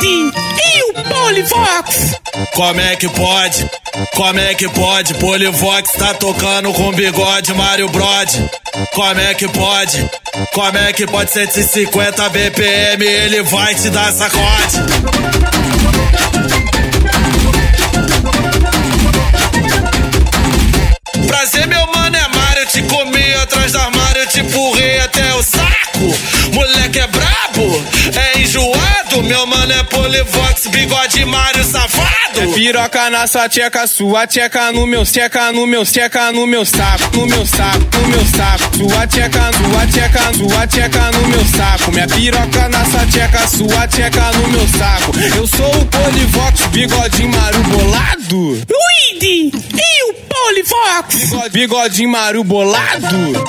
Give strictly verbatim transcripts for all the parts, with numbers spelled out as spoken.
Luigi e o Polivox. Como é que pode? Como é que pode? Polivox tá tocando com bigode Mario Brode. Como é que pode? Como é que pode? cento e cinquenta B P M, ele vai te dar sacode. Prazer, meu mano, é Mario. Eu te comi atrás do armário, eu te empurrei até o saco. Moleque é brabo, é enjoado. Meu mano é Polivox, bigode Mario safado. É piroca na sua tcheca, sua tcheca no meu, tcheca no meu, tcheca no meu saco, no meu saco, no meu saco. Sua tcheca, sua tcheca, sua tcheca no meu saco. Minha piroca na sua tcheca, sua tcheca no meu saco. Eu sou o Polivox, bigode Mario bolado. Luigi e o Polivox. Bigode, bigode Mario bolado.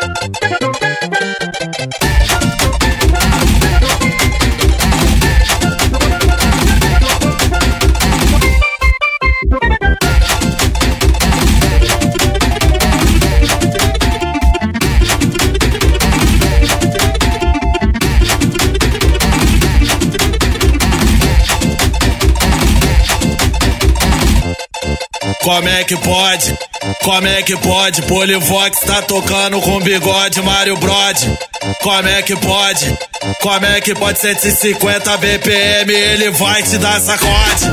Como é que pode? Como é que pode? Polivox tá tocando com bigode Mario Brode. Como é que pode? Como é que pode? cento e cinquenta B P M, ele vai te dar sacode.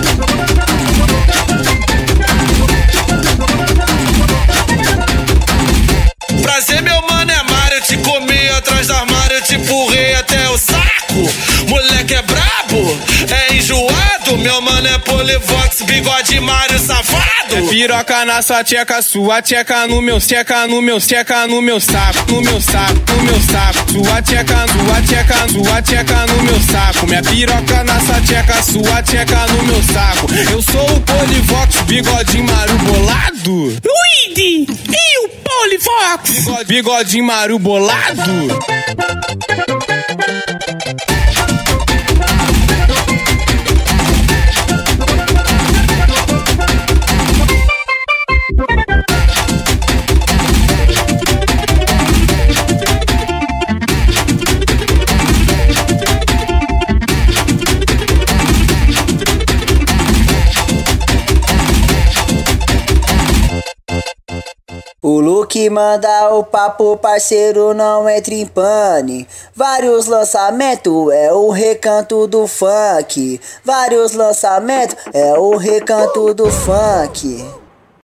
Prazer, meu mano, é Mario. Eu te comi atrás do armário, eu te empurrei até o saco. Moleque é brabo, é enjoado. Meu mano é Polivox, bigode Mario safado. É piroca na sua tcheca, sua tcheca no meu, tcheca no meu, tcheca no meu saco, no meu saco, no meu saco. Sua tcheca, sua tcheca, sua tcheca no meu saco. Minha piroca na sua tcheca, sua tcheca no meu saco. Eu sou o Polivox, bigode Mario bolado. Luigi e o Polivox. Bigode, bigode Mario bolado. O Luke manda o papo, parceiro, não entre em pane. Vários lançamentos, é o recanto do funk. Vários lançamentos, é o recanto do funk.